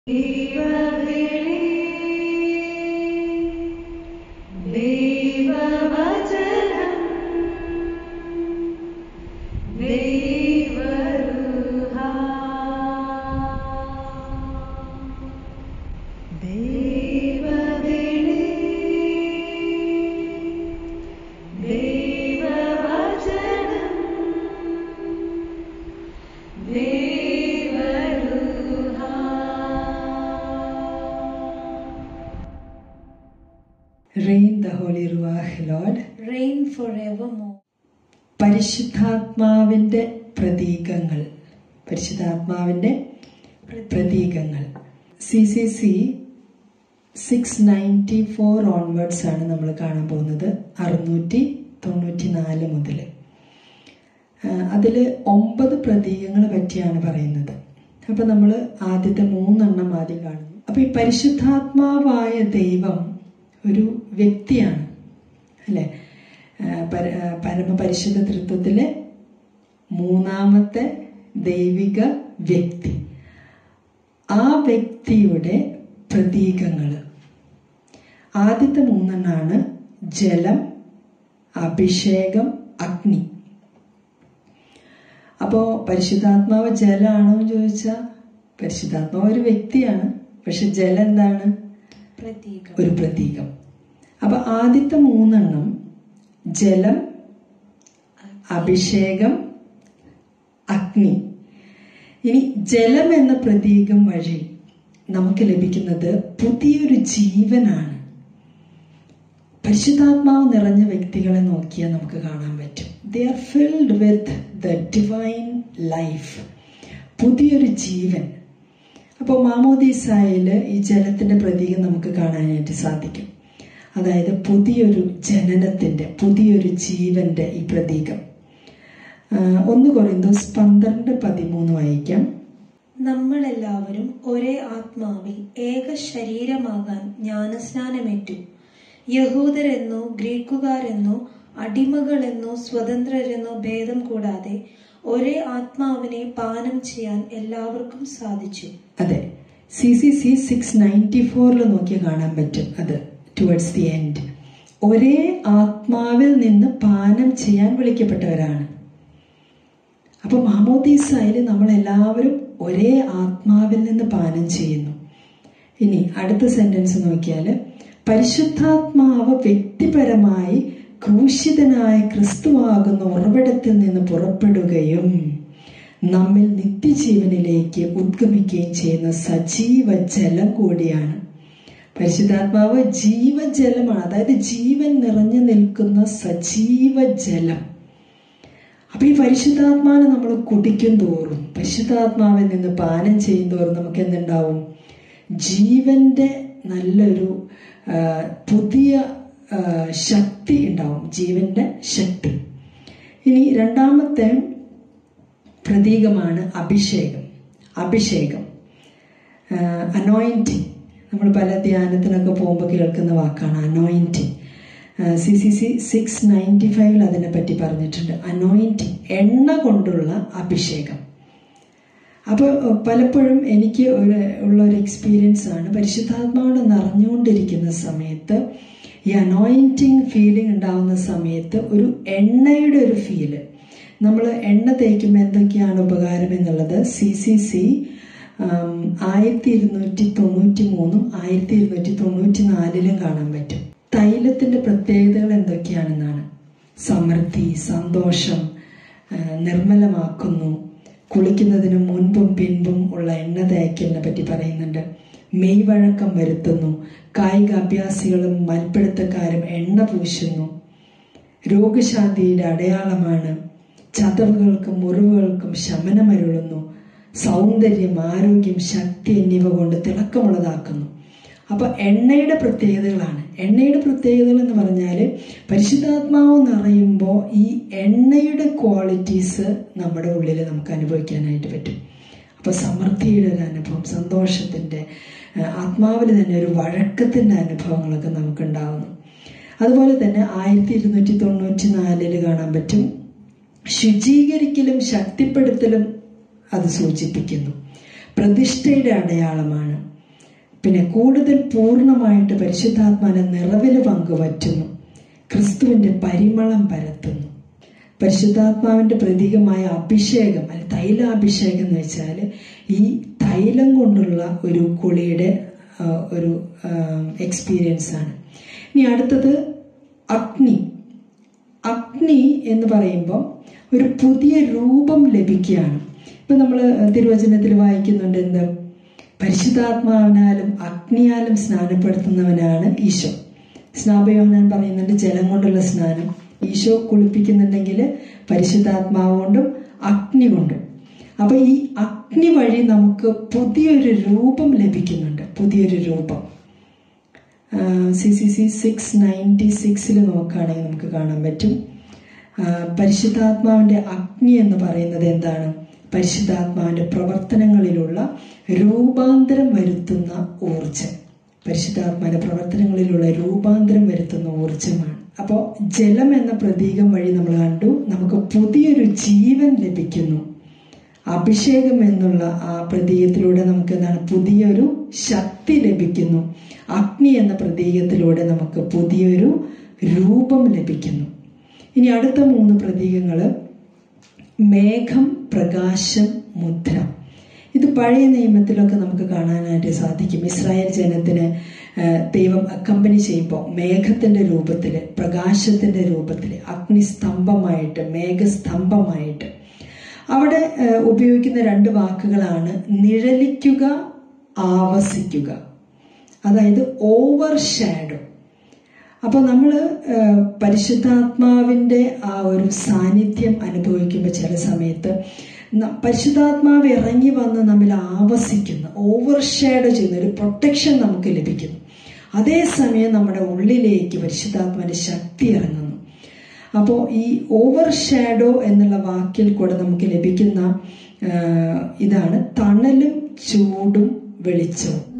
Reign the Holy Ruach, Lord. Reign forevermore. പരിശുദ്ധാത്മാവിന്റെ പ്രതീകങ്ങൾ. പരിശുദ്ധാത്മാവിന്റെ പ്രതീകങ്ങൾ. CCC 694 ഓൺവേർഡ്സ് ആണ് നമ്മൾ കാണാൻ പോകുന്നത്. 694 മുതൽ. അതിൽ 9 പ്രതീകങ്ങളെ പറ്റിയാണ് പറയുന്നത്. അപ്പൊ നമ്മൾ ആദ്യത്തെ 3 ആദ്യം കാണുന്നു. അപ്പൊ ഈ പരിശുദ്ധാത്മാവായ ദൈവം ഒരു വ്യക്തിയാണ്, അല്ലെ? പരമപരിശുദ്ധ തൃത്വത്തിലെ 3ാമത്തെ ദൈവിക വ്യക്തി. ആ വ്യക്തിയുടെ പ്രതീകങ്ങൾ ആദ്യത്തെ 3 ജലം, അഭിഷേകം, അഗ്നി. അപ്പോ പരിശുദ്ധാത്മാവ് ജലമാണോ എന്ന് ചോദിച്ചാൽ പരിശുദ്ധാത്മാവ് ഒരു വ്യക്തിയാണ്. പക്ഷെ ജലം എന്താണ്? ഒരു പ്രതീകം. അപ്പൊ ആദ്യത്തെ 3 ജലം, അഭിഷേകം, അഗ്നി. ഇനി ജലം എന്ന പ്രതീകം വഴി നമുക്ക് ലഭിക്കുന്നത് പുതിയൊരു ജീവനാണ്. പരിശുദ്ധാത്മാവ് നിറഞ്ഞ വ്യക്തികളെ നോക്കിയാൽ നമുക്ക് കാണാൻ പറ്റും. They are filled with the divine life, പുതിയൊരു ജീവൻ. അപ്പോൾ മാമോദീസായില് ഈ ജലത്തിന്റെ പ്രതീകം നമുക്ക് കാണാനായിട്ട് സാധിക്കും. അതായത് പുതിയൊരു ജനനത്തിന്റെ, പുതിയൊരു ജീവന്റെ ഈ പ്രതീകം. 1 കൊറിന്തോസ് 12:13 വായിക്കാം. നമ്മളെല്ലാവരും ഒരേ ആത്മാവിൽ ഏക ശരീരമാകാൻ ജ്ഞാനസ്നാനമേറ്റു. യഹൂദരെന്നോ ഗ്രീക്കുകാരെന്നോ അടിമകളെന്നോ സ്വതന്ത്രരെന്നോ ഭേദം കൂടാതെ ഒരേ ആത്മാവിനെ പാനം ചെയ്യാൻ എല്ലാവർക്കും സാധിച്ചു. അതെ, CCC 694 നോക്കിയാൽ കാണാൻ പറ്റും. അത് ടുവേർഡ്സ് ദി എൻഡ്. ഒരേ ആത്മാവിൽ നിന്ന് പാനം ചെയ്യാൻ വിളിക്കപ്പെട്ടവരാണ്. അപ്പൊ മാമോദീസായിൽ നമ്മൾ എല്ലാവരും ഒരേ ആത്മാവിൽ നിന്ന് പാനം ചെയ്യുന്നു. ഇനി അടുത്ത സെന്റൻസ് നോക്കിയാല്, പരിശുദ്ധാത്മാവ് വ്യക്തിപരമായി ക്രൂശിതനായ ക്രിസ്തുവാകുന്ന ഉറവിടത്തിൽ നിന്ന് പുറപ്പെടുകയും നമ്മിൽ നിത്യജീവനിലേക്ക് ഉദ്ഗമിക്കുകയും ചെയ്യുന്ന സജീവ ജലം കൂടിയാണ്. പരിശുദ്ധാത്മാവ് ജീവജലമാണ്, അതായത് ജീവൻ നിറഞ്ഞു നിൽക്കുന്ന സജീവ ജലം. അപ്പൊ ഈ പരിശുദ്ധാത്മാവിനെ നമ്മൾ കുടിക്കും തോറും, പരിശുദ്ധാത്മാവിൽ നിന്ന് പാനം ചെയ്യും തോറും നമുക്ക് എന്തുണ്ടാവും? ജീവന്റെ നല്ലൊരു പുതിയ ശക്തി ഉണ്ടാവും, ജീവന്റെ ശക്തി. ഇനി 2ാമത്തെ പ്രതീകമാണ് അഭിഷേകം. അഭിഷേകം, അനോയിന്റിങ്. നമ്മൾ പല ധ്യാനത്തിനൊക്കെ പോകുമ്പോൾ കേൾക്കുന്ന വാക്കാണ് അനോയിന്റിങ്. CCC 695 അതിനെ പറ്റി പറഞ്ഞിട്ടുണ്ട്. അനോയിന്റിങ്, എണ്ണ കൊണ്ടുള്ള അഭിഷേകം. അപ്പോൾ പലപ്പോഴും എനിക്ക് ഉള്ളൊരു എക്സ്പീരിയൻസ് ആണ്, പരിശുദ്ധാത്മാവ് നിറഞ്ഞുകൊണ്ടിരിക്കുന്ന സമയത്ത്, ഈ അനോയിന്റിങ് ഫീലിംഗ് ഉണ്ടാവുന്ന സമയത്ത് ഒരു എണ്ണയുടെ ഒരു ഫീല്. നമ്മൾ എണ്ണ തേക്കുമ്പോൾ എന്തൊക്കെയാണ് ഉപകാരം എന്നുള്ളത് CCC 1293 1294 കാണാൻ പറ്റും. തൈലത്തിന്റെ പ്രത്യേകതകൾ എന്തൊക്കെയാണെന്നാണ്. സമൃദ്ധി, സന്തോഷം, നിർമ്മലമാക്കുന്നു. കുളിക്കുന്നതിന് മുൻപും പിൻപും ഉള്ള എണ്ണ തേക്കലിനെ പറ്റി പറയുന്നുണ്ട്. മെയ്വഴക്കം വരുത്തുന്നു. കായിക അഭ്യാസികളും മൽപ്പിടുത്തക്കാരും എണ്ണ പൂശുന്നു. രോഗശാന്തിയുടെ അടയാളമാണ്. ചതവുകൾക്കും മുറിവുകൾക്കും ശമനമരുളുന്നു. സൗന്ദര്യം, ആരോഗ്യം, ശക്തി എന്നിവ കൊണ്ട് തിളക്കമുള്ളതാക്കുന്നു. അപ്പൊ എണ്ണയുടെ പ്രത്യേകതകളാണ്. എണ്ണയുടെ പ്രത്യേകതകൾ എന്ന് പറഞ്ഞാല് പരിശുദ്ധാത്മാവ് നിറയുമ്പോൾ ഈ എണ്ണയുടെ ക്വാളിറ്റീസ് നമ്മുടെ ഉള്ളിൽ നമുക്ക് അനുഭവിക്കാനായിട്ട് പറ്റും. അപ്പൊ സമൃദ്ധിയുടെ ഒരു അനുഭവം, സന്തോഷത്തിന്റെ, ആത്മാവിൽ തന്നെ ഒരു വഴക്കത്തിന്റെ അനുഭവങ്ങളൊക്കെ നമുക്കുണ്ടാവുന്നു. അതുപോലെ തന്നെ 1294 കാണാൻ പറ്റും, ശുചീകരിക്കലും ശക്തിപ്പെടുത്തലും അത് സൂചിപ്പിക്കുന്നു. പ്രതിഷ്ഠയുടെ അടയാളമാണ്. പിന്നെ കൂടുതൽ പൂർണ്ണമായിട്ട് പരിശുദ്ധാത്മാവിന്റെ നിറവിൽ പങ്കുവറ്റുന്നു, ക്രിസ്തുവിന്റെ പരിമളം പരത്തുന്നു. പരിശുദ്ധാത്മാവിന്റെ പ്രതീകമായ അഭിഷേകം, അല്ലെ തൈലാഭിഷേകം എന്ന് വെച്ചാൽ ഈ തൈലം കൊണ്ടുള്ള ഒരു കുളിയുടെ ഒരു എക്സ്പീരിയൻസ് ആണ്. ഇനി അടുത്തത് അഗ്നി. അഗ്നി എന്ന് പറയുമ്പോൾ ഒരു പുതിയ രൂപം ലഭിക്കുകയാണ്. ഇപ്പൊ നമ്മൾ തിരുവചനത്തിൽ വായിക്കുന്നുണ്ട്, എന്ത്? പരിശുദ്ധാത്മാവിനാലും അഗ്നിയാലും സ്നാനപ്പെടുത്തുന്നവനാണ് ഈശോ. സ്നാപയോഹന്നാൻ പറയുന്നുണ്ട് ജലം കൊണ്ടുള്ള സ്നാനം. ഈശോ കുളിപ്പിക്കുന്നുണ്ടെങ്കിൽ പരിശുദ്ധാത്മാവ് കൊണ്ടും അഗ്നി കൊണ്ടും. അപ്പൊ ഈ അഗ്നി വഴി നമുക്ക് പുതിയൊരു രൂപം ലഭിക്കുന്നുണ്ട്, പുതിയൊരു രൂപം. CCC 696 നോക്കുകയാണെങ്കിൽ നമുക്ക് കാണാൻ പറ്റും. പരിശുദ്ധാത്മാവിന്റെ അഗ്നി എന്ന് പറയുന്നത് എന്താണ്? പരിശുദ്ധാത്മാവിന്റെ പ്രവർത്തനങ്ങളിലുള്ള രൂപാന്തരം വരുത്തുന്ന ഊർജം. പരിശുദ്ധാത്മാവിന്റെ പ്രവർത്തനങ്ങളിലുള്ള രൂപാന്തരം വരുത്തുന്ന ഊർജമാണ്. അപ്പോൾ ജലം എന്ന പ്രതീകം വഴി നമ്മൾ കണ്ടു നമുക്ക് പുതിയൊരു ജീവൻ ലഭിക്കുന്നു. അഭിഷേകം എന്നുള്ള ആ പ്രതീകത്തിലൂടെ നമുക്ക് എന്താണ്? പുതിയൊരു ശക്തി ലഭിക്കുന്നു. അഗ്നി എന്ന പ്രതീകത്തിലൂടെ നമുക്ക് പുതിയൊരു രൂപം ലഭിക്കുന്നു. ഇനി അടുത്ത 3 പ്രതീകങ്ങൾ: മേഘം, പ്രകാശം, മുദ്ര. ഇത് പഴയ നിയമത്തിലൊക്കെ നമുക്ക് കാണാനായിട്ട് സാധിക്കും. ഇസ്രായേൽ ജനത്തിന് ദൈവം അക്കമ്പനി ചെയ്യുമ്പോൾ മേഘത്തിന്റെ രൂപത്തിൽ, പ്രകാശത്തിന്റെ രൂപത്തിൽ, അഗ്നിസ്തംഭമായിട്ട്, മേഘസ്തംഭമായിട്ട്. അവിടെ ഉപയോഗിക്കുന്ന 2 വാക്കുകളാണ് നിഴലിക്കുക, ആവസിക്കുക. അതായത് ഓവർ ഷാഡോ. അപ്പൊ നമ്മൾ പരിശുദ്ധാത്മാവിന്റെ ആ ഒരു സാന്നിധ്യം അനുഭവിക്കുമ്പോൾ ചില സമയത്ത് പരിശുദ്ധാത്മാവ് ഇറങ്ങി വന്ന് നമ്മിൽ ആവസിക്കുന്ന, ഓവർ ഷാഡോ ചെയ്യുന്ന ഒരു പ്രൊട്ടക്ഷൻ നമുക്ക് ലഭിക്കുന്നു. അതേസമയം നമ്മുടെ ഉള്ളിലേക്ക് പരിശുദ്ധാത്മാവിന്റെ ശക്തി ഇറങ്ങുന്നു. അപ്പോൾ ഈ ഓവർ ഷാഡോ എന്നുള്ള വാക്കിൽ കൂടെ നമുക്ക് ലഭിക്കുന്ന ഇതാണ് തണലും ചൂടും വെളിച്ചവും.